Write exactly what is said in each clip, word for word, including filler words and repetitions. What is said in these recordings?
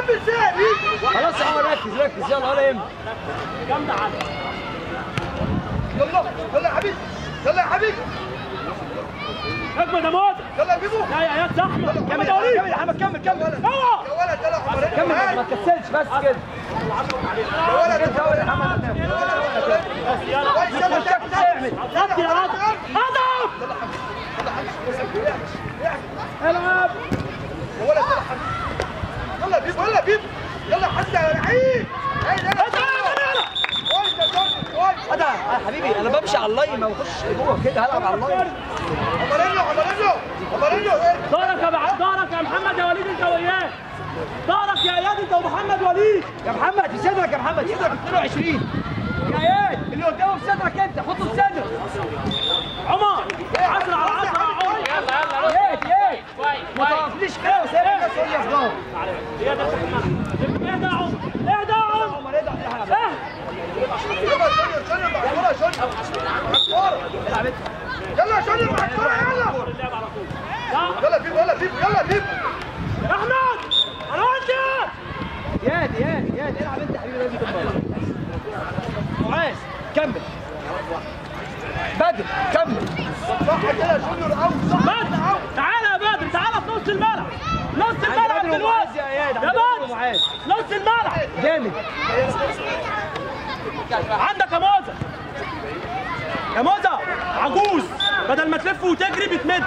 كمل ساعة خلاص اهو ركز ركز يلا ولا يهمك. جامده عادي. يلا يلا يا حبيبي يلا يا حبيبي. اجمد يا موت. يلا يا بيبو. لا يا اياد زحمه. كمل يا وليد كمل يا محمد كمل كمل. اوعى يا ولد يلا يا حمار. كمل ما تكسلش بس كده. يا ولد انت اول يا محمد. كويس يلا اعمل. غطي يا ادم. ادم. العب. يا ولد يلا حبيبي. يلا يا بيبو يلا يا بيبو. يلا حتى يا لعيب. انا يا حبيبي انا بمشي على اللاين ما بخش جوه كده هلعب على اللاين. عمرينيو عمرينيو عمرينيو دارك يا بع- دارك يا محمد يا وليد انت وياه. دارك يا اياد انت ومحمد وليد. يا محمد في صدرك يا محمد صدرك اثنين وعشرين. يا اياد اللي قدامه في صدرك انت حطه في صدرك. عمر عشرة على عشرة يا عمر. يلا يلا اياد اياد ما تقفليش كده وسايب الناس تقول لي في ظهري. اياد اهدى يا عمر اهدى يا عمر. عمر اهدى العب. يلا جونيور جونيور مع الكورة يا جونيور. مع الكورة. العب انت. يلا يا جونيور مع الكورة يلا. اللعب على طول. لا يلا بيبو يلا بيبو يلا بيبو. يا احمد انا وانت. اياد اياد اياد العب انت يا حبيبي لازم تبقى. معاذ كمل. بدر كمل. صح كده يا جونيور قوي صح. بدر تعالى يا بدر تعالى في نص الملعب. نص الملعب بدر ومعاذ دلوقتي يا اياد. يا بدر بدر ومعاذ. نص الملعب. جامد. عندك يا موزة يا موزة عجوز بدل ما تلف وتجري بتمد.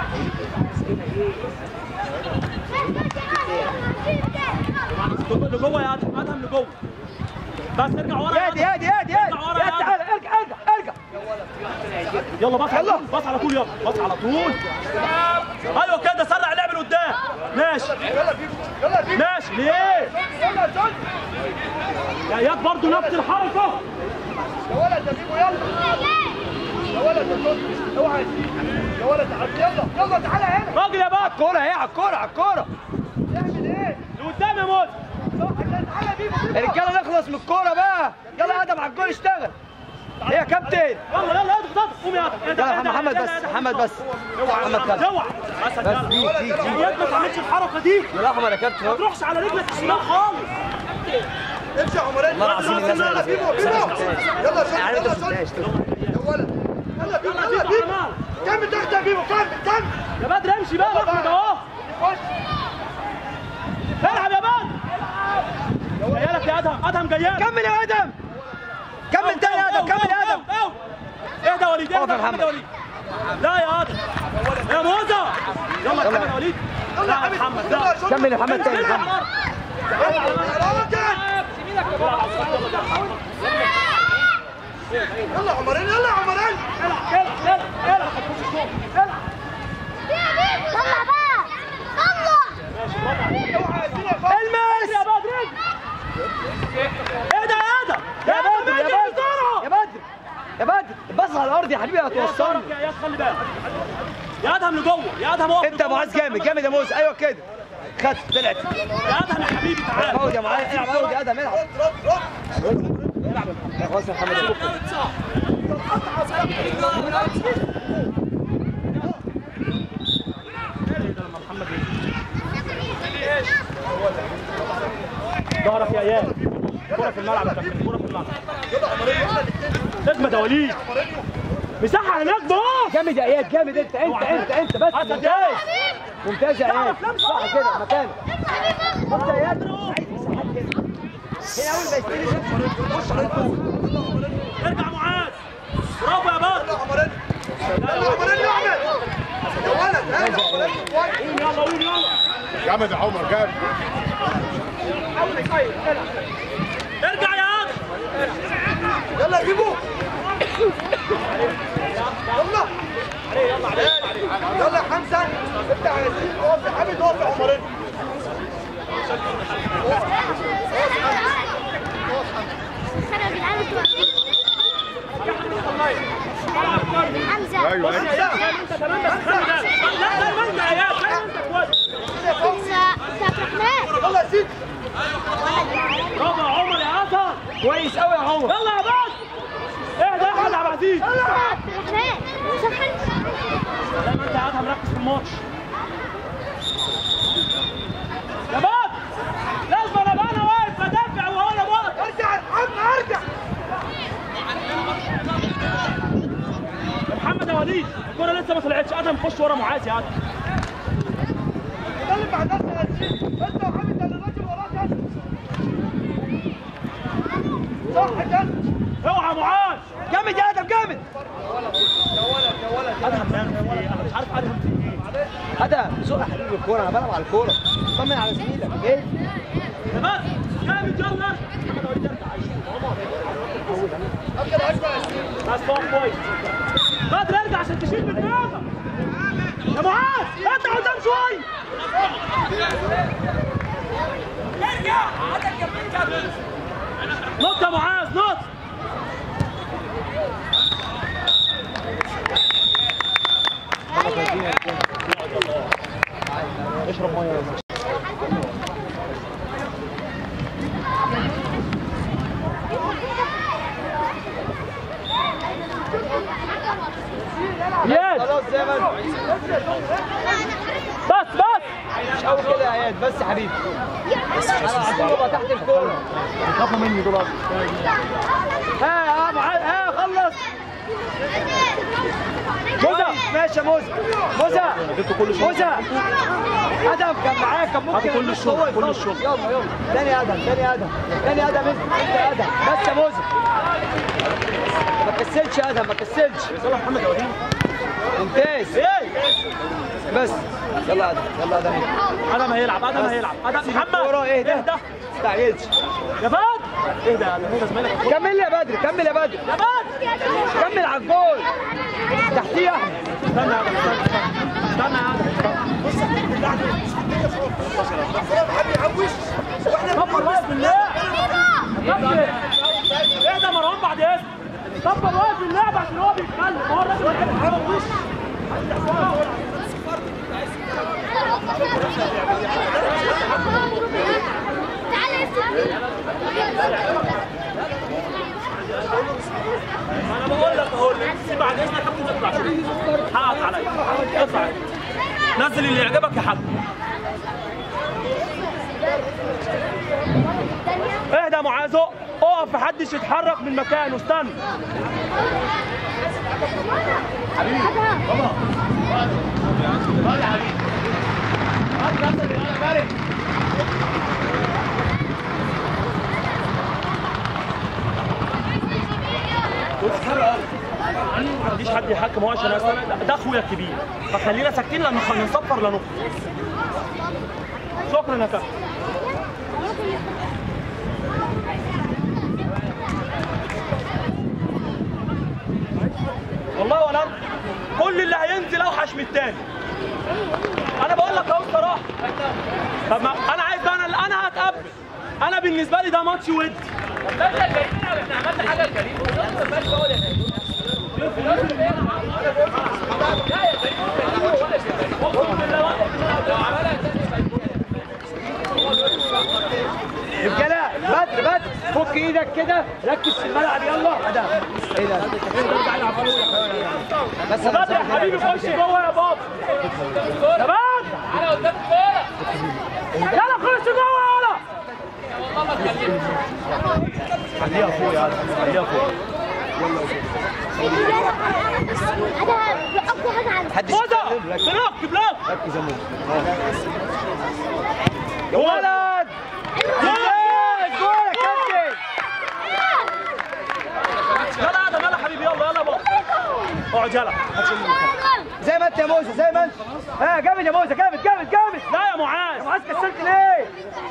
لجوه يا ادهم ادهم لجوه بس ارجع ورا اياد اياد اياد اياد اياد تعالى ارجع ارجع ارجع. يلا بص يلا بص على طول يلا بص على طول. ايوه كده سرع اللعب لقدام. ماشي يلا بيبو يلا بيبو. ماشي ليه؟ يلا يا جونيور. يا اياد برضه نفس الحركه. يا ولد يا بيبو يلا. يا ولد يا جونيور اوعى يا ولد يلا يلا تعالى هنا. راجل يا بابا الكوره اهي على الكوره على الكوره. اعمل ايه؟ لقدام يا موزة. صح كده تعالى يا بيبو بيبو. الرجاله نخلص من الكوره بقى. يلا يا ادم على الجول اشتغل. ايه يا كابتن؟ يلا يلا اضغط اضغط قوم يا ادهم. يلا يا محمد بس محمد بس. محمد خالد. اوعى بس بس دي دي دي. يا ما تعملش الحركه دي. يا احمد يا كابتن ما اهو. تروحش على رجلك الشمال خالص. امشي يا عمرين. والله العظيم الناس يلا اللي بيبو بيبو. يلا شوت عارف انت يلا ما شوت. شفتهاش. يا ولد يلا بيبو يلا يلا بيبو بيبو. على كمل تحت يا بيبو كمل كمل. يا بدر امشي بقى احمد اهو. خش. العب يا بدر. جايلك يا ادهم ادهم جايلك. كمل يا ادم. كمل تاني يا ادم كمل يا ادم. اهدى يا وليد اهدى اقف يا محمد. يا وليد. لا يا ادم يا موزة. يلا كمل يا وليد. يلا يا لا يا حبيبي محمد يلا لا. يا شوت. كمل يا محمد تاني كمل. يا راجل. يلا يا عمرين يلا يا عمرين. العب العب العب هتخش الجول. العب. طلع بقى طلع. اوعى يدينا فوق. المس يا بدر. اهدى يا ادم. يا بدر يا بدر بدر يا بدر يا بدر بص على الارض يا حبيبي هتوصلني. يا اياد خلي بالك. يا ادهم لجوه يا ادهم اقف انت يا معاذ جامد جامد يا موسى ايوه كده. خد طلعت. يا ادهم يا حبيبي تعالى. عود يا معاذ العب عود يا ادم العب. رد رد رد. خلاص يا محمد. ظهرك يا اياد. كرة في الملعب يا كابتن كرة في الملعب. يلا يا عمرين يلا الاثنين. اجمد يا وليد. مساحة هناك بص. جامد يا اياد جامد انت انت انت انت بس ممتاز. ممتاز يا اياد صح كده مكانك. بص يا اياد عايز مساحات كده. هنا اول ما يستلم خش على طول. ارجع معاذ. برافو يا بدر. يلا يا عمرين. يلا يا عمرين يا احمد. يا ولد ها يا عمرين. قوم يلا قوم يلا. جامد يا عمر جامد. ارجع يا ادم. يلا يا بيبو. يلا. يلا يا حمزه. افتح يا ياسين اقف يا حميد اقف يا عمرين. حمزة ايوه بص يا اياد انت كمان بس خلي بالك. لا زي ما انت يا اياد زي ما انت كويس. حمزة انت عبد الرحمن يلا يا سيدي. برافو يا عمر يا ادهم. كويس قوي يا عمر. يلا يا بدر. اهدى يا احمد عبد العزيز. عبد الرحمن سخن. زي ما انت يا ادهم ركز في الماتش. يا بدر لازم انا بقى انت وحامد ده الراجل وراك انت. صح كده. اوعى معاذ. جامد يا ادم جامد. يا ولد يا ولد يا ولد ادهم بيعمل في ايه؟ انا مش عارف ادهم في ايه. ادم زق يا حبيبي الكوره، انا بلعب على الكوره. طمن على زميلك. ايه؟ تمام جامد يلا. افضل اسمع يا سيدي. بس هو كويس. بدر ارجع عشان تشيل من دماغك. يا معاذ انت قدام شويه. ارجع عندك كمين كمل. نط يا معاذ نط. اشرب ميه يا اياد. خلاص زي ما انت. بس بس مش قوي كده يا اياد، بس يا حبيبي. انا عطوبه تحت الكوره. بيخافوا مني دول. ها يا معاذ، ها خلص. موزة ماشي يا موزة. موزة موزة. ادم كان معاك، كان ممكن كل الشغل كل الشغل. يلا يلا تاني ادم تاني ادم تاني ادم انت انت يا ادم بس يا موزة. ما تكسلش يا ادم ما تكسلش. يلا محمد يا وليد. ممتاز. ايه بس يلا يا ادم يلا يا ادم. ادم هيلعب ادم هيلعب ادم محمد. ورا ايه ده؟ اهدى ما تستعجلش. يا بدر اهدى يا ادم. زميلك كمل يا بدر كمل يا بدر يا بدر. كمل على الجول. تحتيه يا احمد. استنى يا ادم استنى يا ادم. بص كبر واقف بالله. اهدى يا مروان بعد اذنك. كبر واقف باللعب عشان هو بيتكلم. هو الراجل بيتكلم وش. انا بقول لك اهو بعد اذنك ممكن تطلع شويه. حقك عليا اطلع نزل اللي يعجبك يا حاج. اهدى يا معاذ اقف محدش يتحرك من مكانه استنى. حبيبي بابا يا حبيبي ما عنديش حد يحكم هو عشان أنا ده اخويا الكبير فخلينا ساكتين لما نصفر لا نخرج. شكرا يا كابتن. والله ولا كل اللي هينزل اوحش من التاني. انا بقول لك اهو بصراحه. طب ما انا عايز بقى انا انا هتقبل. انا بالنسبه لي ده ماتش ودي. احنا عملنا حاجه لكريم ما بقاش هو يا كريم. رجاله بدر بدر فك ايدك كده ركز في الملعب يلا. ادم ايه ده؟ بس بدر يا حبيبي خش جوه يا بابا. يا بدر انا قدام الكوره. يلا خش جوه يلا. والله ما اتكلمت. خليها فوق يا ادم خليها فوق. محدش بلوك بلوك. ركز يا موسى. يا ولد ممتاز جول يا كابتن. يلا ادم يلا حبيبي يلا يلا بابا. اقعد يلا زي ما انت يا موسى زي ما انت. ها جامد يا موسى جامد جامد جامد. لا يا معاذ يا معاذ كسلت ليه؟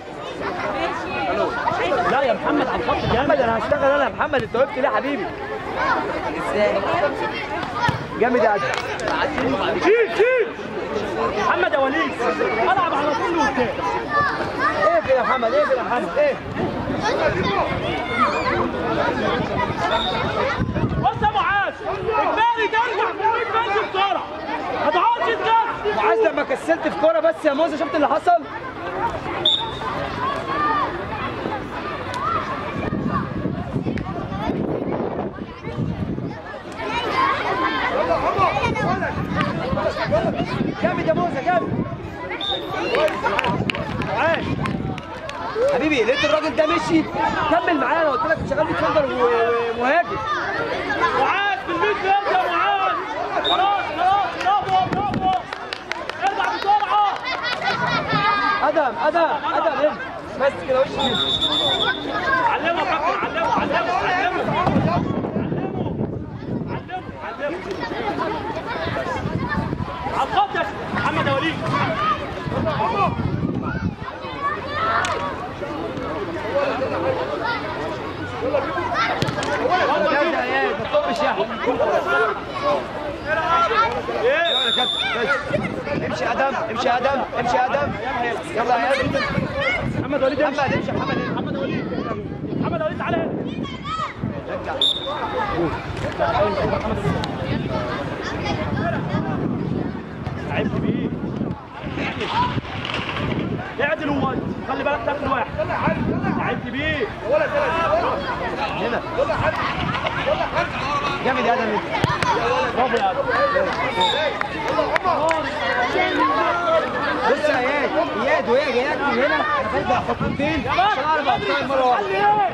لا يا محمد على الخط محمد جامد. انا هشتغل انا يا محمد. انت وقفت ليه يا حبيبي؟ ازاي؟ جامد يا ادم. شيل شيل محمد يا وليد العب على طول وبتاع. اقفل يا محمد اقفل يا محمد اقفل. بص يا معاذ اجباري ترجع في الميت بنش بسرعه ما تقعدش تكسر. معاذ لما كسلت في كوره بس يا موسى شفت اللي حصل؟ جامد يا موسى جامد. عاش حبيبي. لقيت الراجل ده مشي كمل معايا. انا قلت لك شغال ديفندر ومهاجم. معاذ في الميت بنش يا معاذ. خلاص خلاص برافو برافو ارجع بسرعه. ادم ادم ادم هنا بس كده وش كده. علمه يا كابتن، علمه علمه علمه علمه علمه على الخط يا محمد يا وليد. يلا يا اياد ما تطبش يا احمد. يلا يا كابتن بس امشي يا ادم امشي يا ادم امشي يا ادم يلا يا اياد. محمد وليد محمد امشي محمد محمد وليد محمد وليد تعالى هنا. رجع لعبت بيه اعدل وود خلي بالك تاكل واحد. لعبت بيه هنا جامد يا ادم. برافو يا ادم. بص يا اياد اياد وهي جايه لك من هنا انا بلبع خطوتين عشان اعرف اقطعها مره واحده.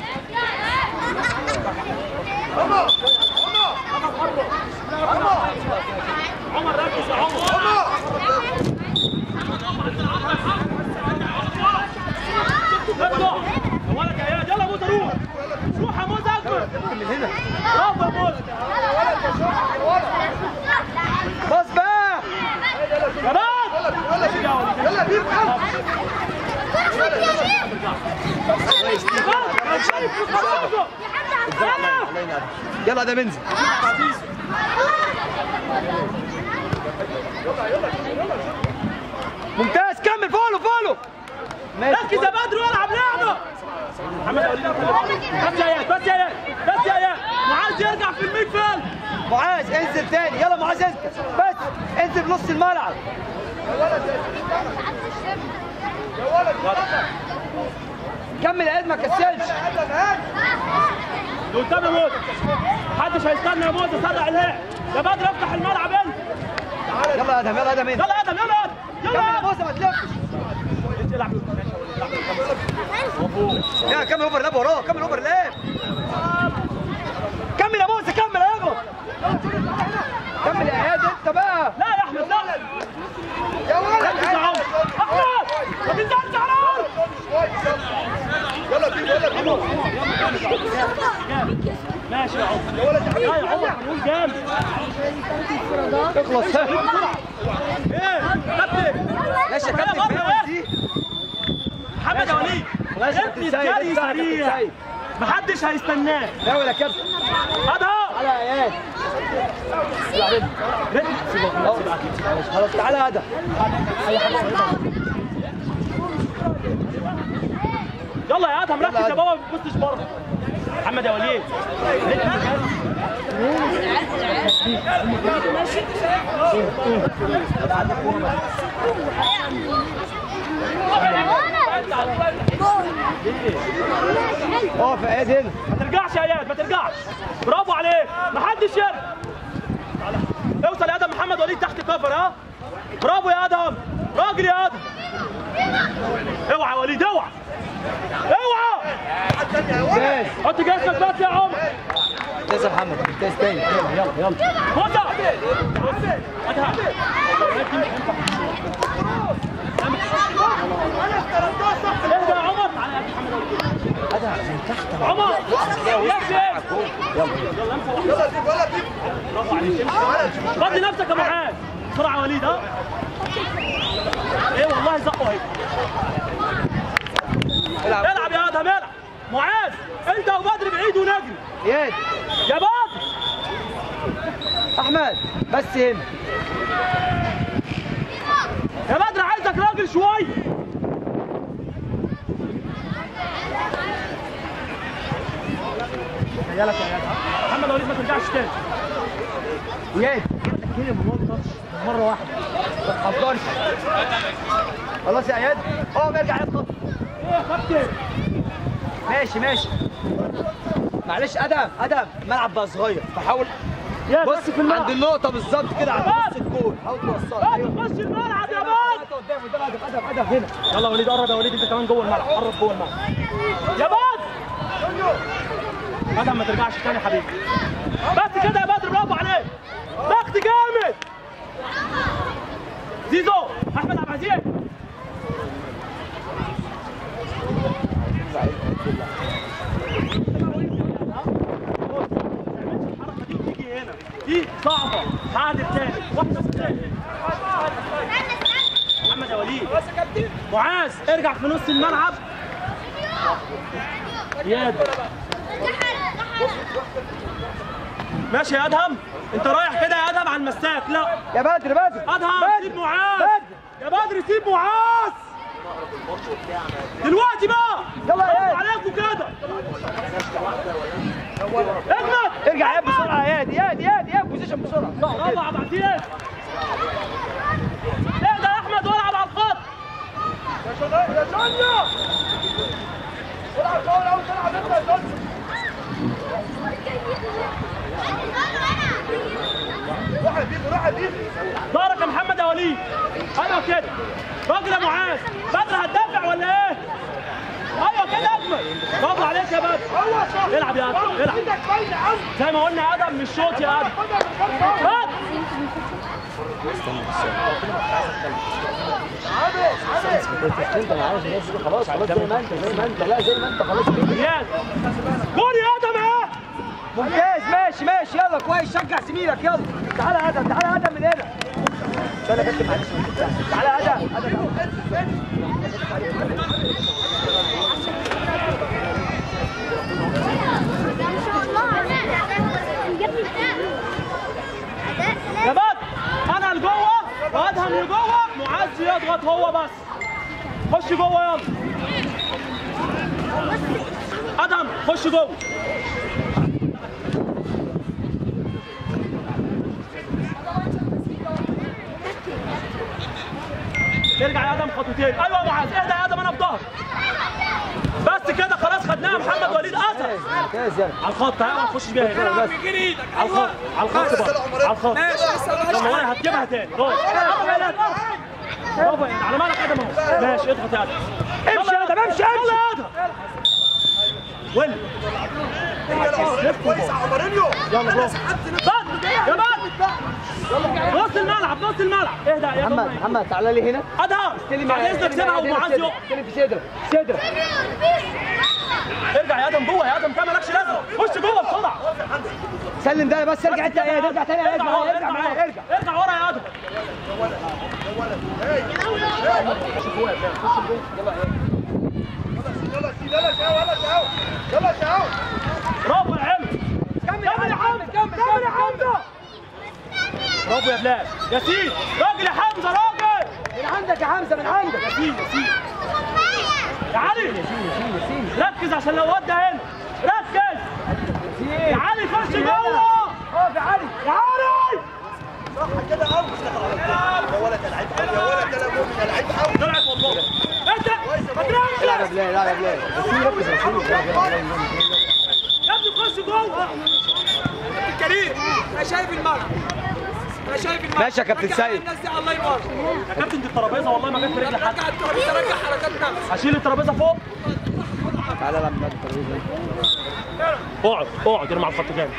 عمر عمر عمر ركز يا عمر. اطلع يا ولد يا اياد يلا موزه روح روح يا موزه اكبر من هنا برافو يا موزه. بص بقى يا باب يلا بيب يلا ده بنزل. ممتاز كمل فولو فولو. ركز يا بدر والعب لعبه. محمد يا وليد بس يا اياد بس يا اياد بس يا اياد معاذ يرجع في الميد فيلد. معاذ انزل تاني يلا معاذ انزل بس انزل في نص الملعب. يا ولد كمل يا اياد ما كسلش. قدام يا موزه محدش هيستنى يا موزه سرع الهاء. يا بدر افتح الملعب انت. يلا يا ادم يلا يا ادم يلا يا ادم يلا يلا كمل يا موسى ما تلفش. العب يا كمل اوفر لاب وراه كمل اوفر لاب. كمل يا موسى كمل يا ابو كمل يا اياد انت بقى. لا يا احمد لا يا ولد ركز يا عمر. احمد ما تنزلش على الارض. يلا بيب يلا بيب ماشي يا عمر يا ولد يا عمر قول جامد. اخلص ها. ايه كابتن ماشي يا كابتن فاهم دي. محمد يا وليد ماشي يا ابني كابتن سيد الجري اسمع يا كابتن سريع سيد. محدش هيستناه. حاول يا كابتن هذا تعالى يا اياد. خلاص تعالى هذا يلا يا ادهم ركز يا بابا ما تبصش بره. محمد يا وليد اقف يا اياد هنا. ما ترجعش يا اياد ما ترجعش. برافو عليك ما حدش يرجع. اوصل يا ادم محمد وليد تحت كفر ها. برافو يا ادم راجل يا ادم. اوعى يا وليد اوعى اوعى ممتاز حط جسمك بس يا عمر. ممتاز يا محمد ممتاز تاني يلا يلا. موزع ادهم اهدى يا عمر. هذا من تحت عمر يكفي. يلا يلا بيب يلا بيب برافو عليك. فضي نفسك يا معاذ بسرعه يا وليد ها. ايه والله زقوا اهي. العب العب يا ادهم العب. معاذ انت وبدر بعيد ونجري. اياد يا بدر احمد بس هنا. يا بدر عايزك راجل شويه. يلا يا اياد محمد وليد ما ترجعش تاني. اياد هنا بنوطش مره واحده ما تحضرش. خلاص يا اياد اقف ارجع يا خط. ايه يا كابتن ماشي ماشي معلش ادم ادم الملعب بقى صغير فحاول يا بص بص في الملعب. عند النقطه بالظبط كده عند نص الجول حاول توصلها. بدر خش الملعب يا بدر. قدام قدام ادم ادم ادم هنا. يلا وليد قرب يا وليد انت كمان جوه الملعب قرب جوه الملعب. يا بدر ادم ما ترجعش تاني يا حبيبي. بس كده يا بدر برافو عليك. ضغط جامد. زيزو احمد عبد العزيز دي صعبة. تعادل تاني. واحدة تاني. محمد يا وليد. معاذ ارجع في نص الملعب. ياد. ماشي يا ادهم. انت رايح كده يا ادهم على المساك. لا يا بدر بدر ادهم سيب معاذ. بدر. يا بدر سيب معاذ. دلوقتي بقى. يلا يا برافو عليكم كده. اجمد. ارجع يا بسرعه يا يا يا يا بوزيشن بسرعه. برافو يا عبد العزيز. اهدى يا احمد والعب على الخط. يا شنيا يا شنيا العب جول اول تلعب انت يا شنيا. روح يا بيبو روح يا بيبو. دارك يا محمد يا وليد. ايوه كده. راجل يا معاذ. بدر هتدافع ولا ايه؟ ايوه كده اجمل. برافو عليك يا بدر. العب يا ادم العب. ايدك باينه قوي. زي ما قلنا يا ادم مش شوط يا ادم. بدر. انت انا عايز الناس دي خلاص خلاص زي ما انت زي ما انت لا زي ما انت خلاص كده. رياض. جول يا ادم اهي. ممتاز ماشي ماشي يلا كويس شجع زميلك يلا. تعالى يا ادم تعالى يا ادم من هنا. تعالى يا ادم معلش تعالى يا ادم ادم. يا بدر انا لجوه وادهم لجوه. معاذ يضغط هو بس. خش جوه يلا. ادهم خش جوه. ارجع يا ادم خطوتين. ايوه يا معاذ اهدى يا ادم انا في ظهرك. بس كده خلاص خدناها. محمد وليد اسد ممتاز يلا على الخط. تعالى ما تخشش بيها هنا. على الخط على الخط بقى. على الخط. يلا ورايا هتجيبها تاني. برافو على مالك ادم اهو. ماشي اضغط يا ادم. امشي يا ادم امشي يلا يا ادم. وين كويس يا عمرينيو. يلا برافو. بدر يا بدر. نص الملعب نص الملعب. اهدى يا محمد محمد تعالى لي هنا. ادهم بعد اذنك سيبها ومعاذ يقف. استلم في صدرك صدرك. ارجع يا ادم جوه يا ادم. انت مالكش لازمه. خش جوه بسرعه. سلم ده بس ارجع انت ايه ارجع تاني ارجع ارجع معايا ارجع. ارجع ورا يا ادم. يلا سيدي يلا شاو يلا شاو يلا شاو. برافو يا عم. كمل يا حمزه. كمل كمل يا حمزه. برافو يا بلال. ياسين راجل يا حمزه راجل. من عندك يا حمزه من عندك. ياسين ياسين يا علي. ركز عشان لو ودى هنا. ركز يا علي. خش جوه. اقف يا علي يا علي. صح كده قوي. يا ولد يا لعيب قوي يا ولد يا مؤمن يا لعيب قوي. طلعت والله. انت ما تركز العب يا بلال العب يا بلال. ياسين ركز يا ياسين. يا ابني خش جوه. كريم انا شايف الملعب. انا شايف الملعب. ماشي يا كابتن سيد. الناس دي الله يبارك. يا كابتن دي الترابيزه والله ما جت في رجلي حد. رجع الترابيزه رجع حركات نفس. هشيل الترابيزه فوق. تعالى العب معاك الترابيزه. اقعد اقعد ارمي على الخط جامد.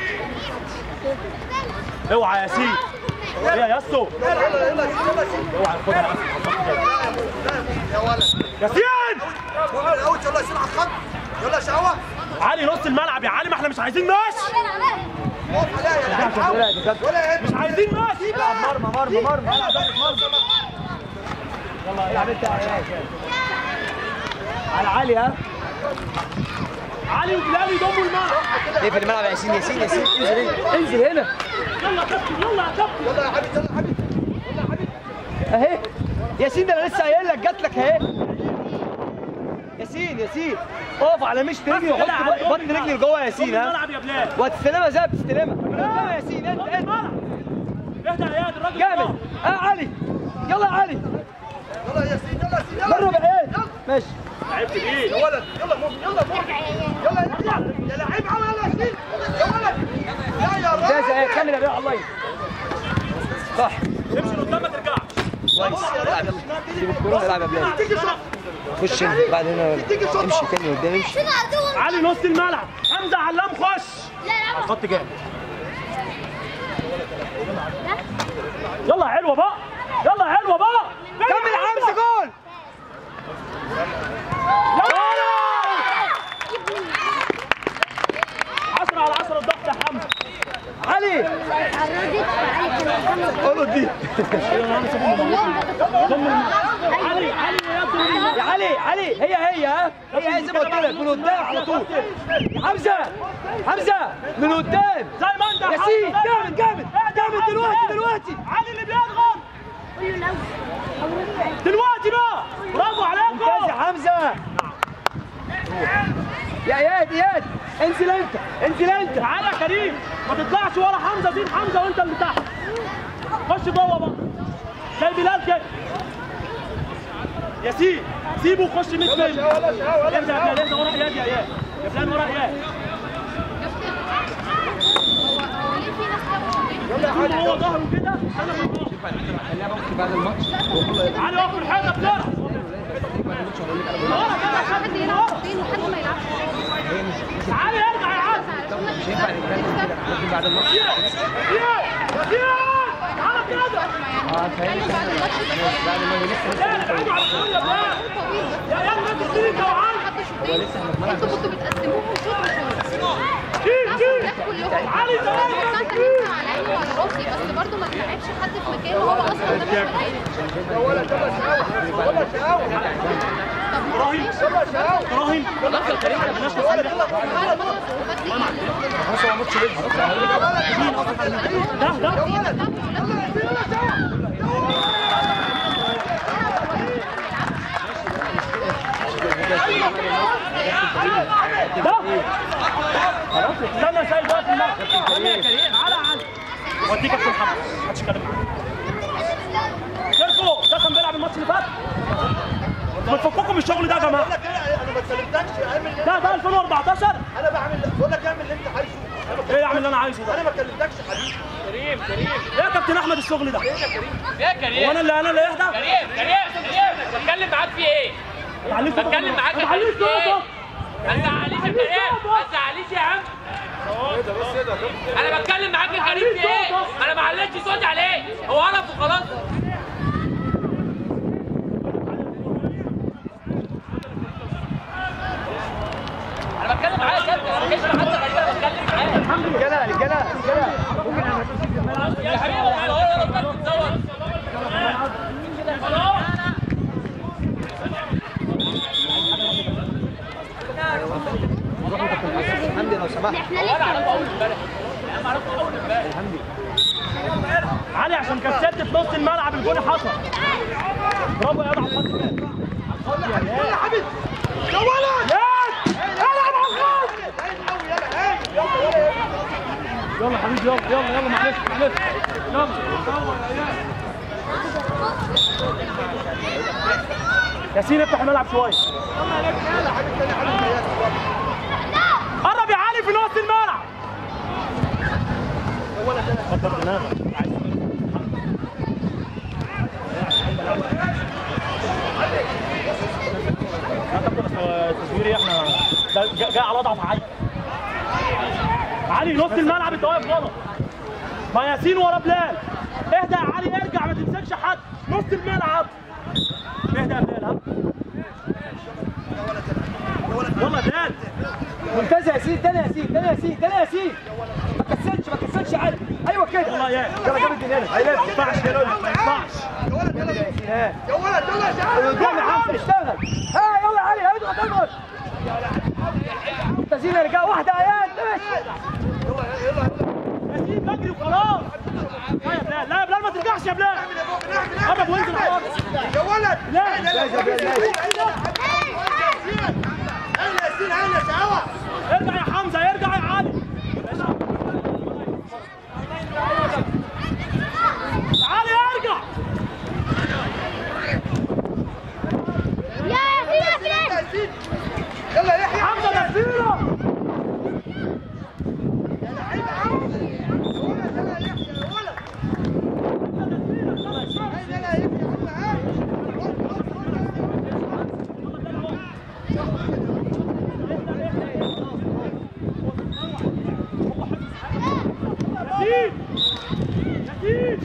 اوعى يا ياسين. ايه يا ياسو. يلا يلا يلا يلا اوعى خدها على الخط جامد. يا ولد. ياسين. مؤمن اوت يلا ياسين على الخط. يلا شاوه. علي نص الملعب يا علي. ما احنا مش عايزين ماشي. اقف عليها يا لعيب قوي. ولا يهمك. مش عايزين ماشي. مرمى مرمى مرمى العب مرمى. يلا العب انت على علي ها. علي وبلال يضموا الملعب. ايه في الملعب يا ياسين ياسين ياسين انزل هنا انزل هنا. يلا يا كابتن يلا يا كابتن. يلا يا حبيبي يلا يا حبيبي يلا يا حبيبي. اهي ياسين ده انا لسه قايل لك جات لك اهي. ياسين ياسين اقف على مشط رجلي وحط بطن رجلي لجوه يا ياسين ها. الملعب يا بلال. وهتستلمها زي ما بتستلمها. قدام يا ياسين انت انت اهدى يا اياد الراجل جامد. اه علي يلا يا علي. يلا يا ياسين يلا يا ياسين يلا. جرب عيد ماشي. لعبت بايه؟ يا ولد يلا مؤمن يلا مؤمن. يلا يلا يا لعيب قوي يلا يا ياسين. يا ولد. لا يا راجل. ده زي كمل يا بيه الله. صح. امشي لقدام ما ترجعش. كويس العب يلا. سيب الكوره العب يا بلال. تيجي شوط. خش بعد هنا امشي تاني قدام امشي. علي نص الملعب. حمزه علام خش. على الخط جامد. يلا يا علوه بقى. يلا يا علوه بقى. كمل يا حمزه جول. علي علي هي هي ها هي هي زي ما قلت لك من قدام على طول. حمزه حمزه من قدام زي ما انت ياسين جامد جامد جامد دلوقتي دلوقتي. علي اللي بيضغط دلوقتي بقى. برافو عليكم. ممتاز يا حمزه. يا اياد اياد انزل انت انزل انت. تعالى يا كريم ما تطلعش ورا حمزه. زين حمزه وانت اللي تحت. خش جوه بقى زي بلال كده. ياسين سيبه وخش مية متر. ارجع يا بلال ارجع ورا اياد يا اياد. يا بلال ورا اياد. طول ما هو ظهره كده انا بنروح. خليها بقى بعد الماتش. تعالى وقف الحاجه بسرعه. ورا كده حد يلعب فين وحد ما يلعبش. تعالى ارجع يا عم. مش هينفع نتكلم كده بعد الماتش. يا يا تعالى كده. اه فاهم بعد الماتش بعد ما لسه لا ابعدوا على الكل يا بلال. يا يا ما تسيبك يا عم. انتوا كنتوا بتقسموهم شوط وشوط. جيب جيب علي تعالى. على عيني وعلى راسي بس برضه ما تلعبش حد في مكانه هو اصلا ده مش مكانه. يا ولد يلا شقاوة ولا شقاوة. ابراهيم ابراهيم خلاص يا كريم احنا مالناش يا ولد يلا خلاص هو ماتش لسه. ده ده يا ولد يلا سوا. ده استنى سايب بقى في الملعب. تعالى يا كريم تعالى يا علي. وديك كابتن محمد محدش يتكلم معاك. شيركو ده كان بيلعب الماتش اللي فات. ما تفككوا من الشغل ده يا جماعه. بقول لك ايه انا ما كلمتكش اعمل ده ده ألفين وأربعتاشر. انا بعمل بقول لك اعمل اللي انت عايزه. ايه اعمل اللي انا عايزه ده؟ انا ما كلمتكش حبيبي. كريم كريم ايه يا كابتن احمد الشغل ده؟ يا كريم وانا اللي انا اللي اهدى؟ كريم كريم كريم بتكلم معاك في ايه؟ بتكلم معاك ما تعليش صوتك. ما تزعليش يا كريم ما تزعليش يا عم. انا بتكلم معاك يا كريم في ايه؟ انا ما علقتش صوتي عليه هو عرف وخلاص. انا بتكلم معاك يا كابتن. انا مش حد غريب انا بتكلم معاك. رجاله رجاله رجاله ممكن انا يا حبيبي انا هو انا بتصور. حمدي لو سمحت. انا عرفت اول امبارح. انا عرفت اول امبارح. علي عشان كسبت في نص الملعب الجون حصل. برافو يا ابو عبد الحميد. يلا حبيبي يا ولد العب على الخط. يلا حبيبي يلا يلا يلا معلش معلش يلا. ياسين افتح الملعب شويه. قرب يا علي في نص الملعب. كتر دماغك. التصويري احنا جاي على اضعف عين. علي نص الملعب انت واقف غلط. ما ياسين ورا بلال. اهدى يا علي ارجع ما تمسكش حد. نص الملعب. اهدى يا بلال ها. يلا يا بلال. ممتاز يا ياسين. تاني يا ياسين تاني يا ياسين تاني يا ياسين. ما كسلش ما كسلش علي. ايوه كده. يلا يا يلا جامد من هنا. ما ينفعش كده ما ينفعش. يا ولد يلا ها يا ولد يلا شقاوة. قدام يا حمزه اشتغل. ها يلا يا علي اضغط اضغط. ممتازين يا رجاله. واحده يا اياد ماشي. ياسين بجري وخلاص. لا يا بلال لا يا بلال ما ترجعش يا بلال. قرب وانزل خالص. يا ولد لا يا ياسين هلا شقاوة. ارجع يا حمزه ارجع يا علي. علي ارجع. يا ياسين يا ياسين. يلا يا يحيى حمزه نزيله. يا لعيب عاوز يا ولد يلا يا يحيى يا ولد يلا يا يحيى ياسين ياسين.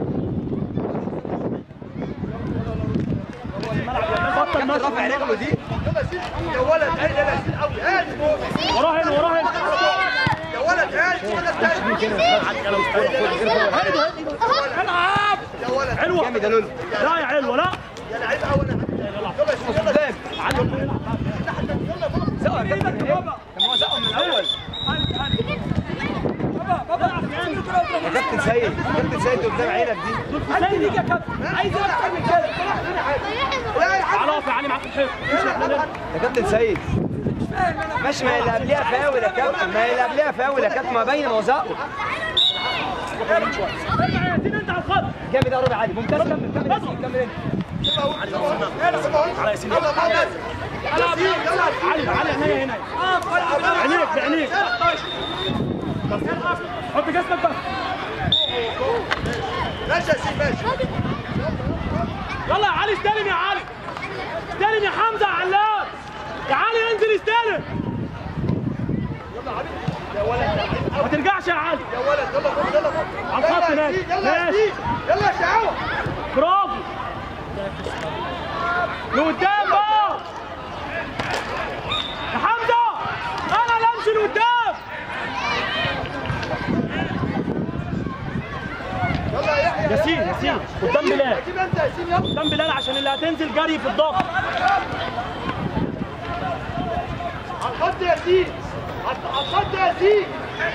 بطل ماشي. رافع رجله دي. يلا ياسين يا ولد هاي يلا ياسين قوي هاي وراه هنا وراه هنا. يا ولد هاي يا ولد هاي العب يا ولد علوه. جامد يا لولو. لا يا علوه لا. يا لعيب قوي انا يلا يلا ياسين يلا قدام. زقوا يا كابتن بابا. طب هو زقوا من الاول. يا كابتن سيد، كابتن سيد قدام عينك دي. سيد يا كابتن عايز اكتر من كده. تعالى اقف يا علي معاك الحيط. يا كابتن سيد ماشي، ما هي اللي قبليها فاول يا كابتن، ما هي اللي قبليها فاول يا كابتن، ما باينه ما هو زقوا. ارجع يا ياسين انت على الخط. جامد قوي يا علي، ممتاز. كمل كمل يا ياسين، كمل انت. على ياسين. يلا علي علي عينيا هنا. عينيك بعينيك. حط جسمك بس. ماشي يا سيدي ماشي. يلا يا علي استلم يا علي. استلم يا حمزه يا علام. يا علي انزل استلم. يلا علي يا ولد. ما ترجعش يا علي. يا ولد يلا خد يلا خد. على الخط نادي. يلا يا سيدي يلا يا شعوه. برافو. لقدام بقى. يا حمزه انا اللي امشي لقدام. يلا يا يحيى. ياسين ياسين قدام بلال. جيب انت يا ياسين يلا. قدام بلال عشان اللي هتنزل جري في الضغط. على الخط يا ياسين. على الخط يا ياسين.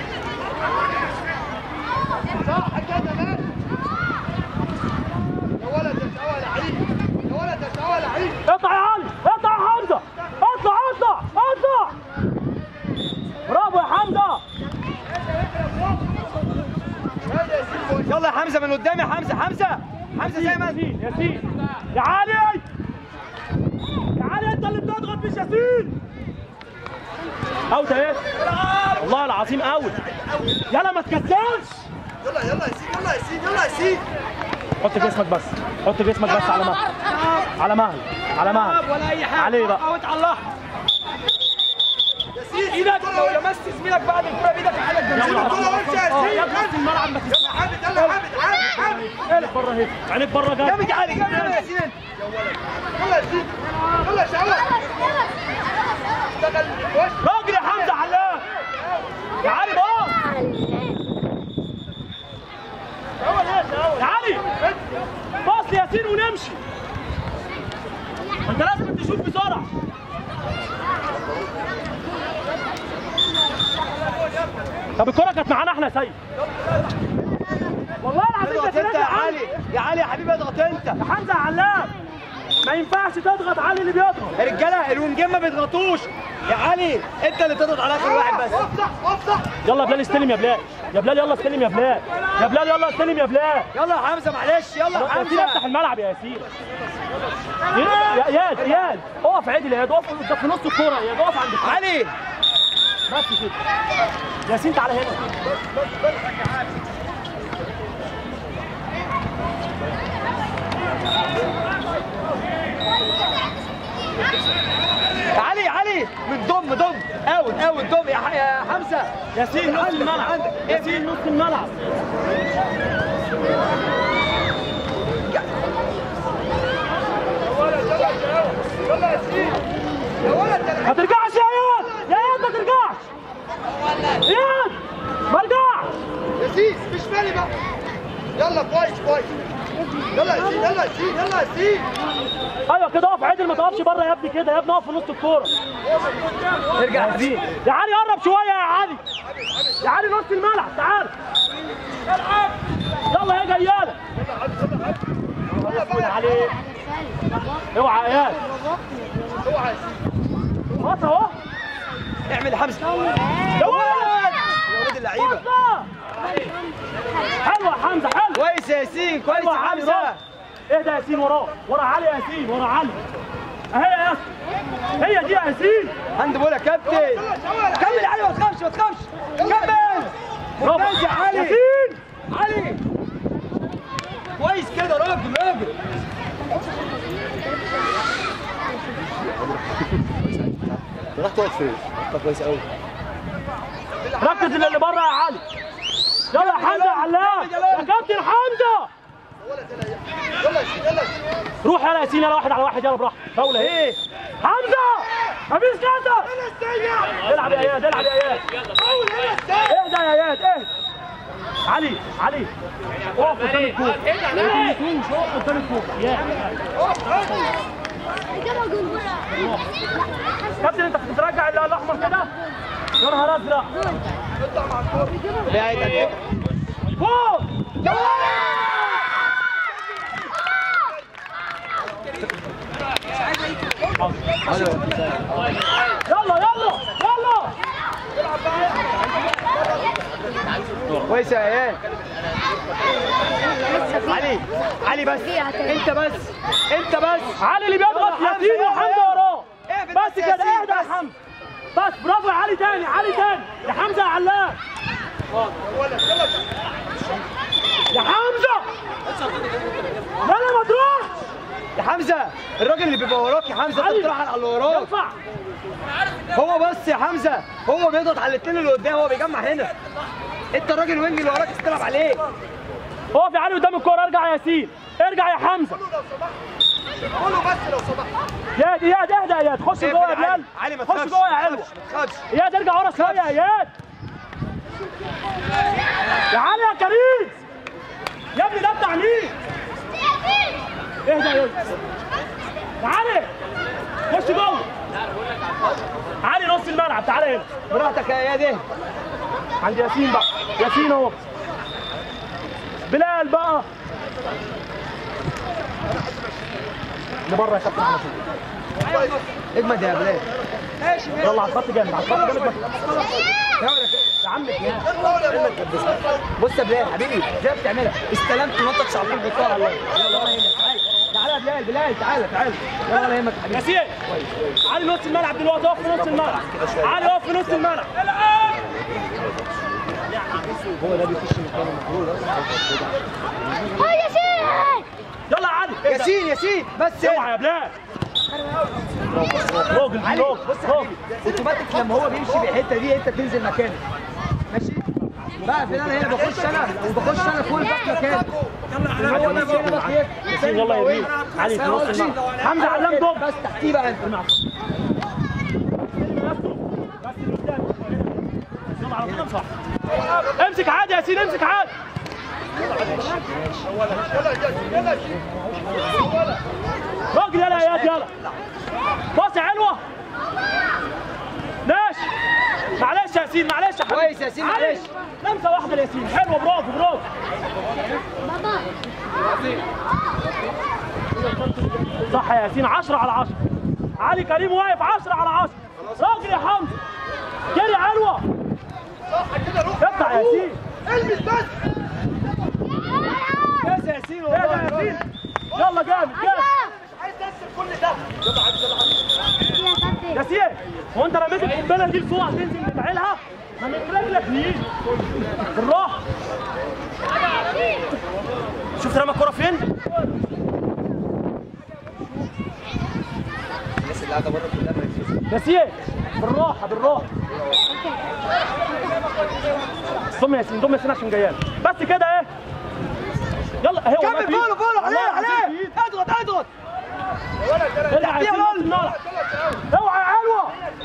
صح كده ماشي. يا ولد يا شعوه يا لعيب. يا ولد يا شعوه يا لعيب. اطلع يا علي، اطلع يا حمزه، اطلع اطلع اطلع. برافو يا حمزه. يلا يا حمزه من قدام يا حمزه. حمزه حمزه زي ما ياسين ياسين يا علي. يا علي انت اللي بتضغط مش ياسين. اوت اهي. والله العظيم اوت. يلا ما تكسلش. يلا يلا يا سيدي يلا يا سيدي يلا يا سيدي. حط جسمك بس، حط جسمك بس على مهل، على مهل، على مهل. ولا اي حاجه. عليه بقى. اوت على الله. يا سيدي ايدك لو لمست زميلك بعد الكوره بايدك في حالك جنسيه. يلا الكرة وامشي يا اه سيدي. يا ابني الملعب ما يلا يا حامد يلا يا حامد حامد حامد. عينيك بره اهي، عينيك بره جاي. جامد يا علي، جامد يا ياسين انت. يلا يا سيدي يلا يا شعوه. اشتغل وش. راجل يا حمزه علام. يا علي باص. يا علي باص لياسين ونمشي. انت لازم تشوف بسرعه. طب الكرة كانت معانا احنا يا سيد. والله العظيم اضغط انت يا علي، يا علي يا حبيبي اضغط انت. يا حمزه يا علام ما ينفعش تضغط علي اللي بيضغط. يا رجاله الونجين ما بيضغطوش. يا علي انت اللي تضغط على اخر واحد بس. افتح افتح. يلا يا بلال استلم يا بلال. يا بلال يلا استلم يا بلال. يا بلال يلا استلم يا بلال. يلا يا حمزه معلش. يلا يا ياسين حمزه. افتح الملعب يا ياسين. يا اياد اياد اقف عدل يا اياد. اقف في نص الكوره يا اياد. اقف عند الكورة. علي بس كده. ياسين تعالى هنا. يا علي يا علي من ضم ضم اوت اوت ضم يا ح- يا حمزه. ياسين نص الملعب. ياسين نص الملعب. يلا يا سيدي. يا ولد يا ما ترجعش يا اياد. يا اياد ما ترجعش. اياد ما رجعش. يا سيدي مش مالي بقى. يلا كويس كويس. يلا يا سيدي يلا يا سيدي يلا يا سيدي. ايوه كده اقف عدل ما تقفش بره يا ابني كده يا ابني. اقف في نص الكوره. ارجع يا حبيبي. يا علي قرب شويه يا علي. يا علي نص الملعب تعال. يلا يا جياله. يا علي اوعى يا اياد. اوعى يا سيدي. خلاص اهو. اعمل حمزه. يا ولد يا ولد اللعيبه. حلو يا حمزه حلو. كويس يا ياسين كويس حلو يا يا علي حمزه. روح. اهدى يا ياسين وراه ورا علي يا ياسين ورا علي. اهي يا ياسين هي دي يا ياسين. هاند بول يا كابتن. كمل يا علي ما تخافش ما تخافش. كمل. ممتاز يا علي. ياسين علي كويس كده راجل راجل. رحت واقف فين؟ كويس قوي. ركز اللي بره يا علي. يلا يا حمزه يا علام. يا كابتن حمزه. يلا يا سيدي يلا يا سيدي. روح يلا يا ياسين يلا واحد على واحد يلا براحتك. فاول اهي. حمزه مفيش كده. العب يا اياد العب يا اياد. اهدى يا اياد اهدى. علي علي اقف قدام الكوره. ما تموتوش اقف قدام الكوره. يا كابتن انت بترجع اللي الاحمر كده يا نهار ازرق اطلع مع الكوره بعيد فوق يلا يلا يلا كويس يا عيال. علي علي بس انت بس انت بس علي اللي بيضغط ياسين وحمزه وراه بس كده. اهدى يا حمزه بس. برافو يا علي. تاني علي تاني يا حمزه يا علام يا حمزه. لا لا ما تروحش يا حمزه. الراجل اللي بيبقى وراك يا حمزه انت بتروح على اللي وراك. ينفع هو بس يا حمزه هو بيضغط على الاثنين اللي قدام. هو بيجمع هنا. انت الراجل وينج اللي وراك تلعب عليه. اقف يا علي قدام الكوره. ارجع يا ياسين. ارجع يا حمزه. قولوا بس لو سمحت. اياد اياد اهدى يا اياد. خش جوه يا بلال. علي ما خش تخافش جوه يا ما علوه. تخافش. اياد ارجع ورا شويه يا اياد. يا علي يا كريم يا ابني ده بتاع مين؟ اهدى يا يوسف. يا علي خش جوه. علي نص الملعب. تعالى هنا براحتك يا اياد. ايه عند ياسين بقى. ياسين اهو. بلال بقى لبره يا كابتن على طول. اجمد يا بلال. يلا على الخط جامد. على الخط جامد. يا عم بص يا بلال حبيبي ازاي بتعملها؟ استلمت ونطت على طول بتطلع. الله يلا يهمك. تعالى يا بلال. بلال تعالى تعالى. يلا ولا يهمك حبيبي. ياسين علي نص الملعب دلوقتي. اقف في نص الملعب. علي اقف في نص الملعب. هو ده بيخش مكان المفروض. اه ياسين. يلا يا علي. ياسين ياسين بس. اوعى يا بلال. راجل علي راجل بص يا حبيبي اوتوماتيك لما هو بيمشي بالحته دي انت تنزل مكانه. ماشي بقى في انا هنا بخش انا وبخش انا فوق باك مكانه. هو بس هنا باك ايه؟ ياسين يلا يا بيه. علي في نص الملعب. حمزه علام دوب. بس تحتيه بقى انت. يلا على طول صح. امسك عادي يا ياسين. امسك عادي. راجل يلا يا اياد. يلا باص يا علوه. ماشي معلش يا ياسين. معلش يا حبيبي. كويس يا ياسين معلش. لمسه واحده لياسين. حلوه. برافو برافو. صح يا ياسين. عشرة على عشرة. علي كريم واقف عشرة على عشرة. راجل يا حمزه. جري علوه. صح كده. روح افتح يا ياسين. البس بس. بس يا ياسين ايه ده يا ياسين. يلا جامد جامد. عايز تنسى كل ده. يلا عايز يلا ياسين هو انت رميت القنبله دي لفوق هتنزل تفعلها؟ ما من رجلك يمين بالراحه. شفت رمى الكوره فين؟ الناس اللي قاعده بره كلها مركزه. ياسين بالراحه بالراحه. ضم ياسين. ضم ياسين عشان جايان. بس كده ايه. يلا اهي. كمل فولو فولو عليه عليه. اضغط اضغط. ارجع يا ياسين. اوعى يا علوه.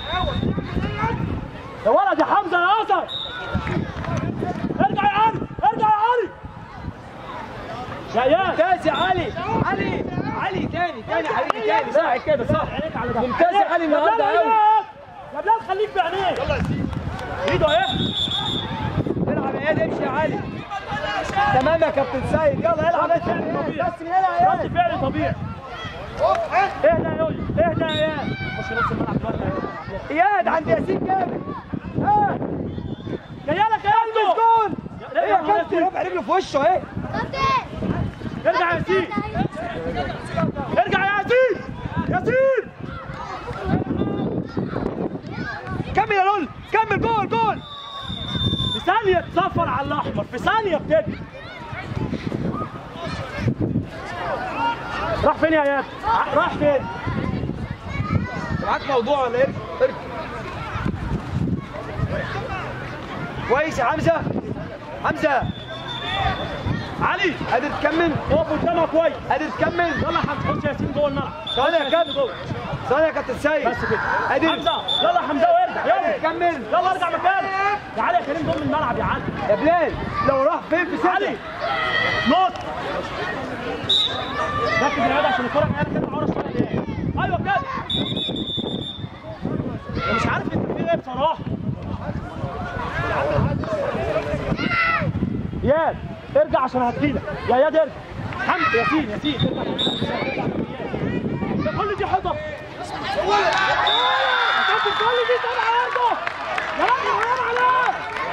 يا ولد يا حمزه يا اسد. ارجع يا علي. ارجع يا علي. يا اياد. ممتاز يا علي. علي علي تاني تاني حبيبي تاني. صح كده صح. ممتاز يا علي النهارده قوي. يا بلال خليك بعينيك. يلا يا سيدي. ايده اهي. العب يا اياد. امشي يا علي. تمام يا كابتن سيد. يلا العب رد فعل طبيعي. بس من هنا يا رد اياد. فعل طبيعي. اهدى يا يوي. اهدى يا اياد. خش نص الملعب دلوقتي يا اياد. اياد عند ياسين جامد. ها جايه لك يا البس ياسين. جول. ايه يا كابتن رافع رجله في وشه اهي. ارجع يا ياسين. ارجع يا ياسين. ياسين كمل يا لول. كمل. جول جول. في ثانيه تصفر على الاحمر. في ثانيه بتجري. راح فين يا اياد؟ راح فين؟ معاك موضوع ولا ايه؟ ارجع. كويس يا حمزه. حمزه علي قادر تكمل؟ اقف قدامها كويس. قادر تكمل؟ يلا حمزه. خش يا ياسين جوه الملعب. ثانية يا كابتن. ثانية يا كابتن سيد. بس كده. قادر. حمزه يلا حمزه وارجع. يلا كمل. يلا ارجع مكانك. تعالى يا كريم ضم الملعب يا علي. يا بلال لو راح فين في علي سنة؟ نط. ركز يا عشان الكوره جايه كده ورا شويه. ايوه كده. ارجع عشان هديلك يا اياد ارجع. حمد ياسين ياسين ارجع. ده كل دي حيطه. كل دي طالعه عنده. يا راجل حرام عليك.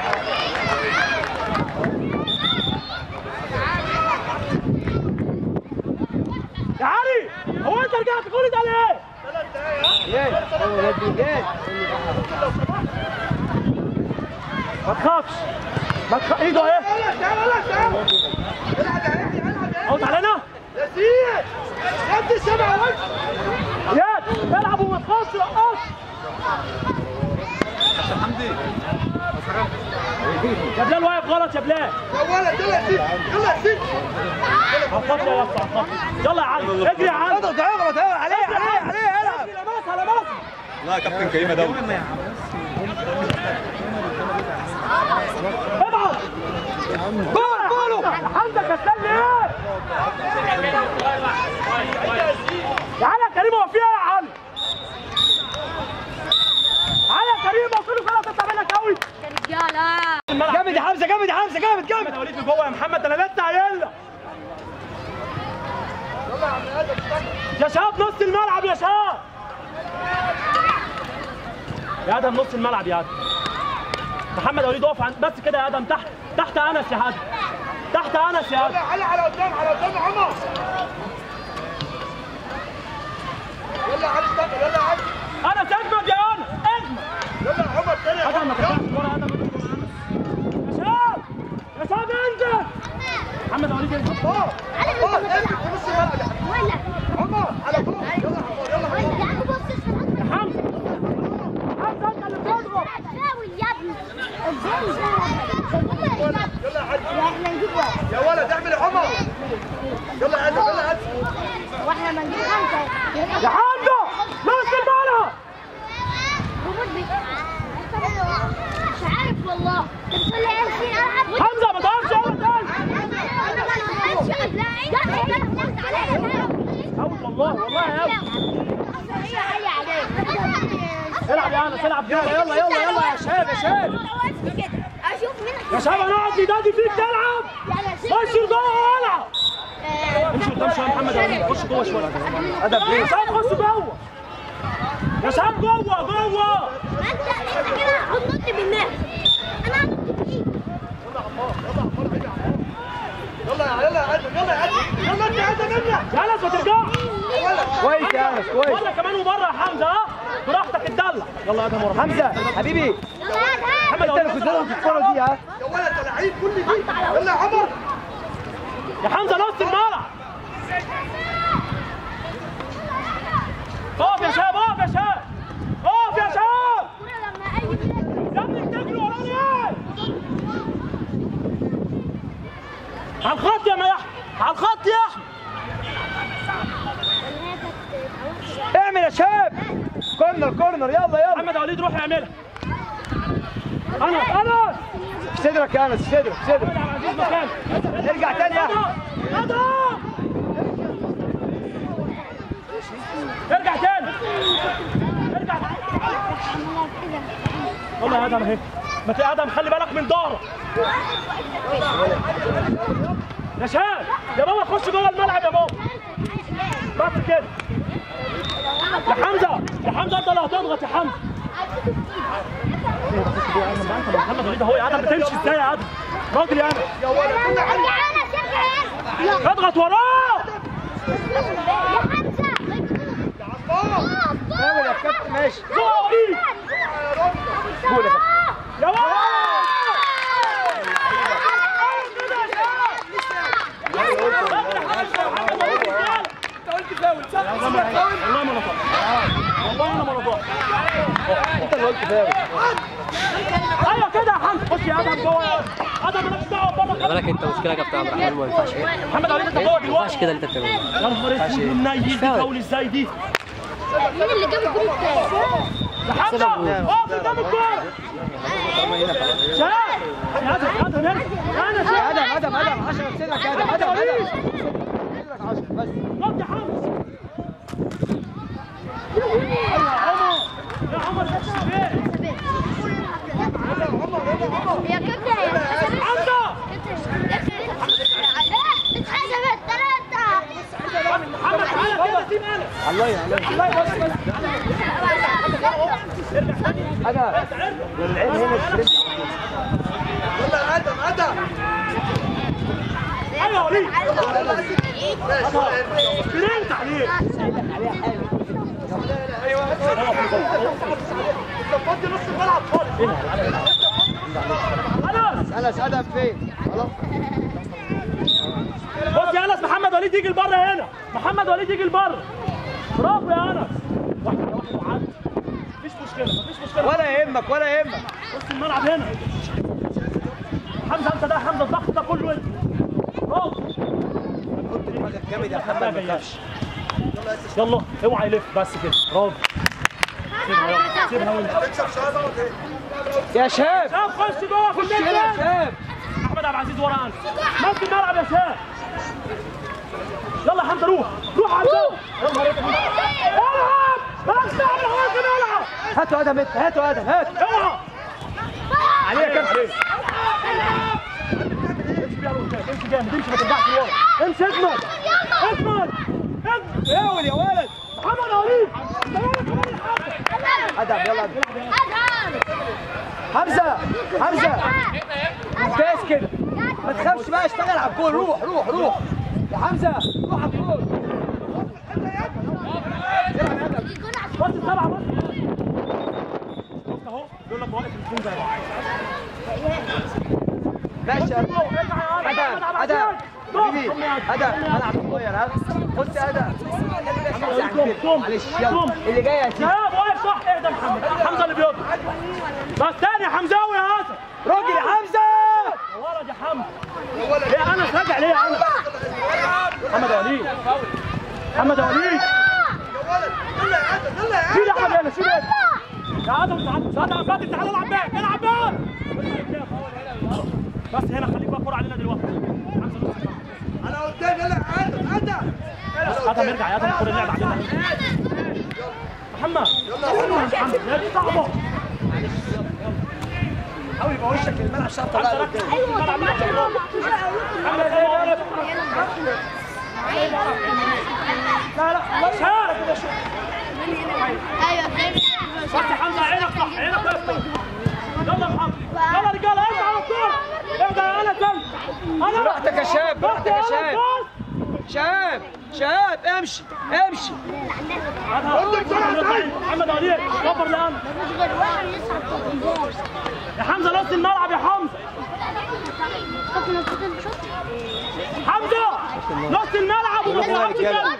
يا علي هو انت رجعت كل ده ليه؟ ثلاث دقايق ما تخافش ما تخافش ايده اهي. تعالى تعالى تعالى العب يا يحيى العب يا اوت علينا ياسين انت سبع وجه اياد العب وما تخافش رقص. يا بلال واقف غلط يا بلال. يا ولد يلا يا سيدي يلا يا سيدي هتخطي يا اسطى هتخطي. يلا يا علي اجري يا علي. اضغط اضغط عليه عليه عليه العب. لمسها لمسها. لا يا كابتن كريمه دولي. ابعد. جول جولو. حمزه كسلني ايه؟ تعالى يا كريم هو فيها يا علي. تعالى يا كريم هو فيه كده تطلع منك قوي. يا رجاله جامد يا حمزه جامد يا حمزه جامد جامد. محمد وليد من جوه يا محمد انا لسه قايل لك. يا شباب نص الملعب يا شباب. يا ادم نص الملعب يا ادم. محمد وليد اقف عند بس كده يا ادم تحت تحت انس يا ادم. تحت انس يا ادم. على على قدام على قدام يا عمر يلا يا علي اشتغل يلا يا علي انس اجمد يا انس اجمد. يلا يا عمر تاني يا ادم ما ترجعش ورا ادم. يا شباب يا شباب انزل. محمد وليد انزل. عمر عمر انزل في نص الملعب يا حبيبي ولا عمر على طول يلا يا عمر يلا يا عمر يا عم بص يا حمزه حمزه انت اللي بتضرب. حاول يا ابني يلا يا علي احنا نجيب واحد يا ولد اعمل يا عمر يلا يا ادم يلا يا ادم واحنا ما نجيب خمسه يا حمزه نص الملعب. مش عارف والله تقول لي امشي العب حمزه ما تقفش يلا تاني. اوت والله والله يا اوت. العب يا انس العب يلا يلا يلا يلا يا شباب يا شباب اشوف منك يا شباب انا قاعد يدادي فيك تلعب. خش لجوه والعب. امشي قدام شويه محمد وليد خش جوه شويه. ادم يا ليه؟ شباب خش جوه. يا شباب جوه جوه. انت انت كده هتنط بالناس انا هنط بايدي يلا يا يلا يا ادم يلا يا ادم يلا انت يا ادم يلا يا انس ما ترجعش. كويس يا انس كويس. ولا كمان وبره يا حمزه ها براحتك اتدلع. يلا يا ادم ورا حمزه حبيبي يلا يا محمد انت اللي كنت وليد. في الكوره دي ها. يا ولد ده لعيب كل دي يلا يا عمر يا حمزه نص الملعب. اقف يا شباب اقف يا شباب اقف يا شباب. لما اي يا ابني تجري وراني ايه؟ على الخط يا ميحيى على الخط يا احمد. اعمل يا شباب. كورنر كورنر يلا يلا. محمد وليد روح اعملها. انس انس في صدرك يا انس في صدرك في صدرك. عزيز مكان. ارجع تاني يا احمد. ادم ارجع تاني ارجع. والله يا ادم اهي. ما ت- ادم خلي بالك من ظهرك. يا شباب يا بابا خش جوه الملعب يا بابا. بس كده يا حمزه يا حمزه انت اللي هتضغط يا حمزه. محمد وليد اهو يا ادم بتمشي ازاي يا ادم؟ راجل يا ادم يا ولد كل حاجه اضغط وراه. يا حمزه يا عمار حاول يا كابتن ماشي. جوه ايد قول يا كابتن. يا ولد. انت قلت فاول صح؟ والله ما انا طالع والله انا ما انا طالع. انت اللي قلت فاول. ايوه كده يا حمزه خش يا ادم جوه يا ادم مالكش دعوه بره خلي بالك انت مشكله يا كابتن عبد الرحمن ما ينفعش كده. محمد وليد انت جوه ما ينفعش دلوقتي. كده اللي انت بتعمله. يا نهار اسود منيل دي فاول ازاي دي؟ مين اللي جاب الجول الثاني؟ يا حمزه اقف قدام الكوره. شباب يا ادم ادم هنا انا يا شباب. ادم ادم ادم عشرة في صدرك يا ادم ادم ادم. صدرك عشرة بس. رد يا حمزه. يا عمر يا عمر ده ايه؟ يا كابتن يا حمزه كابتن ضيع لا بص بس ارجع تاني انا العين هنا ترجع يلا يا ادم ادم ايوه يا وليد ماشي كرمت عليك ايوه انت فاضي نص الملعب خالص انس انس ادم فين؟ خلاص بص يا انس محمد وليد يجي لبره هنا محمد وليد يجي لبره برافو يا انس واحد على واحد وعدي مفيش مشكله مفيش مشكله ولا يهمك ولا يهمك نص الملعب هنا حمزه انت ده حمزه الضغط ده كله انت برافو كنت دماغك جامد يا محمد ما تخافش يلا اوعى يلف بس كده برافو سيبها يلا سيبها وانت تكسب شهاده ولا ايه؟ يا شاب شاب خش جوه في خش هنا يا النت شاب احمد عبد العزيز ورا انس ماسك الملعب يا شاب يلا يا حمزه روح روح على الجو يلا يا ريت العب بس العب العب هاتوا ادم انت هاتوا ادم هات اوعى عليه يا كابتن امشي بيها لقدام امشي جامد امشي ما ترجعش لورا امشي اجمد اجمد اجمد حاول يا ولد محمد وليد ادم يلا ادم حمزه حمزه ممتاز كده ما تخافش بقى اشتغل على الجول روح روح روح يا حمزه روح على الجول بص السبعه بص شفت اهو بيقول لك واقف الاثنين زي بعض ماشي يا ادم ادم ادم حبيبي ادم ملعب صغير ها بص يا ادم معلش يلا اللي جاي يا سيدي لا واقف صح اهدى محمد حمزه اللي بيضرب بس تاني يا حمزاوي يا اسد راجل يا حمزه يا ولد يا حمزه ليه انس راجع ليه يا انس محمد يا وليد محمد يا وليد يلا يا ادم يلا يا شيل يا احمد هنا شيل هنا يا ادم تعالى تعالى فاتن تعالى العب باك العب باك بس هنا خليك بقى كوره علينا دلوقتي انا قدام يلا يا ادم ادم بس ادم ارجع يا ادم كوره اللعب علينا محمد يلا يا محمد يا دي صعبه حاول يبقى وشك الملعب عشان طلع محمد لا لا شارك كده شوف ايوه بس يا حمزه عينك صح عينك افتح يلا يا محمد يلا رجاله ارجع على الكوره ارجع انا تاني انا براحتك يا شاب براحتك يا شاب شاب شاب امشي امشي محمد وليد كبر لأنا يا حمزه نص الملعب يا حمزه حمزه نص الملعب وما تلعبش تاني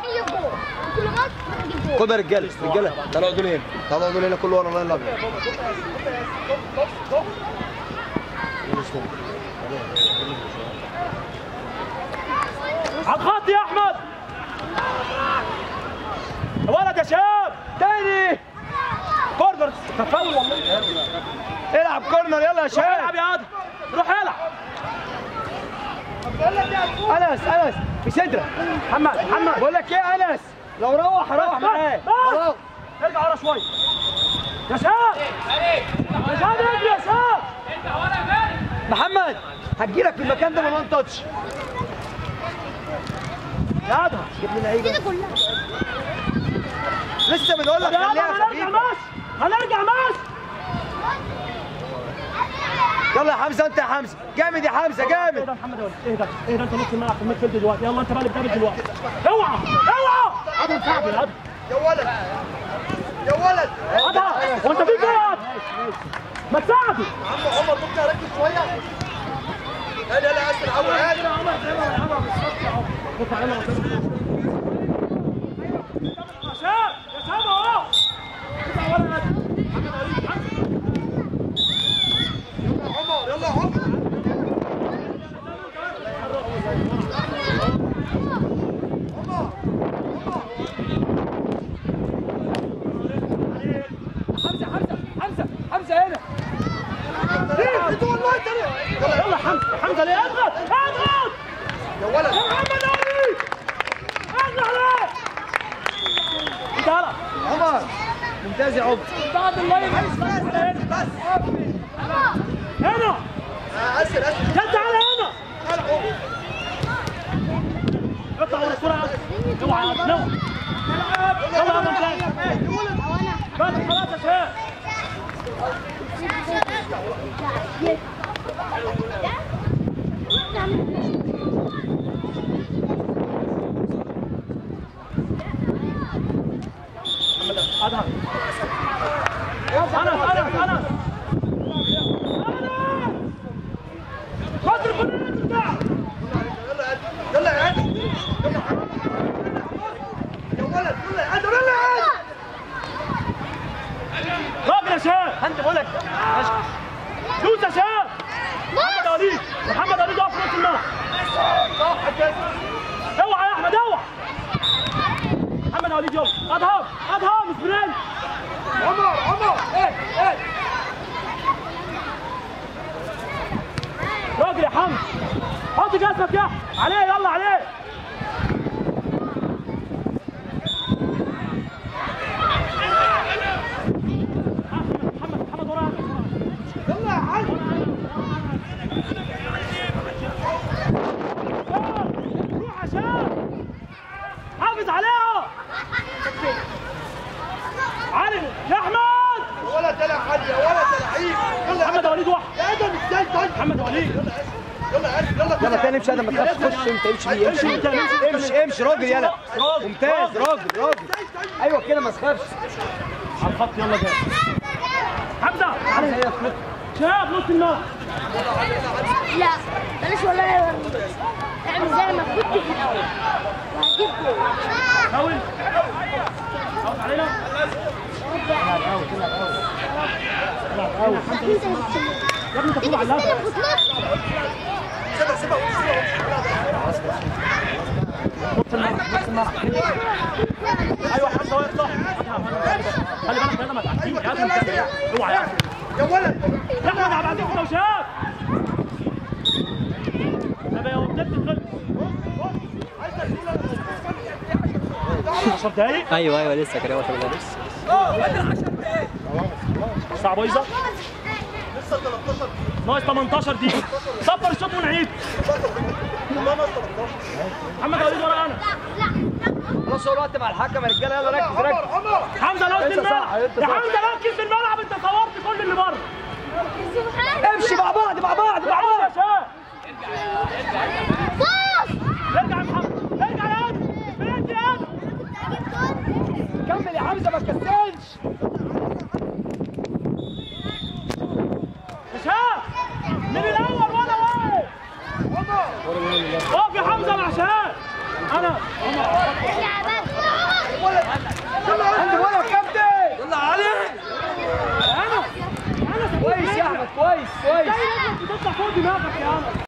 خد يا رجاله رجاله طلعوا دول هنا طلعوا دول هنا كله ورا اللاين الابيض على الخط يا احمد يا ولد يا شاب تاني كورنر تفاول والله العب كورنر يلا يا شاب العب يا ادم روح العب انس انس بصدرك محمد محمد بقول لك ايه يا انس لو روح روح معاه خلاص ارجع ورا شويه يا شاب يا شاب اجري يا شاب محمد هتجيلك في المكان ده ما تاتش يا ادهم جيب لي لعيبه لسه بنقول لك يا ادهم خليها هنرجع خفيفه ماشي هنرجع ماشي يلا يا حمزه انت يا حمزه جامد يا حمزه اهدى جامد يا محمد وليد اهدى اهدى انت نص الملعب في الميد فيلد دلوقتي يلا انت بقى اللي بتعمل دلوقتي اوعى اوعى ادهم صعب يا ادهم يا ولد يا ولد ادهم هو انت فيك ايه يا ادهم ما تساعده يا عم عمر ممكن اركز شويه هادي يلا يا اسر عمر هادي يا شاب يا شاب اهو عمر يلا يا عمر حمزه حمزه حمزه حمزه هنا يلا حمزه حمزه ليه اضغط اضغط يا ولد يا محمد وليد اضغط عليه انت هلا عمر ممتاز يا عمر بعد اللاين بس هنا اسر اسر جد تعالى هنا اطلع ورا الكوره يا اسد اوعى يا اسد اوعى يلا يا ممتاز بس خلاص يا شباب أدهم أنس أنس أنس بدر كل بتاعك يلا يا عادل يلا يا ولد يلا يا عادل يلا يا عادل راجل يا شباب انت بقول لك دوس يا شباب محمد وليد محمد وليد اقف في نص الملعب صح كده اوعى يا احمد اوعى محمد وليد يلا ادهم ادهم سبرنت عمر عمر ايه ايه راجل يا حمد حط جسمك يا احمد عليه يلا عليه محمد محمد ورا يلا يا عادل روح يا شباب حافظ عليها علي يا احمد يا ولد يلا يا عادل يا ولد يا لعيب يلا يا محمد وليد واحد يا ادم ازاي طيب محمد وليد يلا يا عادل يلا يلا تاني امشي ادم ما تخافش خش انت امشي بيه امشي امشي انت، امشي انت. امشي امشي راجل يلا راجل، ممتاز راجل راجل ايوه كده ما تخافش على الخط يلا جاي حمزه علي هي فلوس شباب نص الملعب لا بلاش والله اعمل زي ما كنت في الاول وهجيب جول حاول حاول علينا يا ابني انت فوق على اللعبه سيبها سيبها نص الملعب نص الملعب ايوه حمزه واقف صح خلي بالك يا ما تعديش يا ابني اوعى يا احمد يا ولد يا احمد عبد العزيز كده وشاب طب يا وبدت تدخل عشر دقايق ايوه ايوه لسه كده واحد لسه الساعه بايظه لسه تلتاشر ناقص تمنتاشر دقيقه صفر الشوط ونعيد والله ناقص تلتاشر محمد وليد ورا انا خلاص هو الوقت مع الحكم يا رجاله يلا ركز عمر ركز عمر حمزه نص انت صح، الملعب انت يا صح. حمزه ركز في الملعب انت صورت كل اللي بره امشي مع بعض مع بعض مع يا بعض شباب ارجع يا محمد ارجع يا ادم بنت يا ادم كمل يا حمزه ما تكسلش يا شباب من الاول وانا واقف واقف يا حمزه مع شباب انا عندي ولا كابتن يلا علي انا انا كويس يا احمد كويس كويس بتطلع فوق دماغك يا انا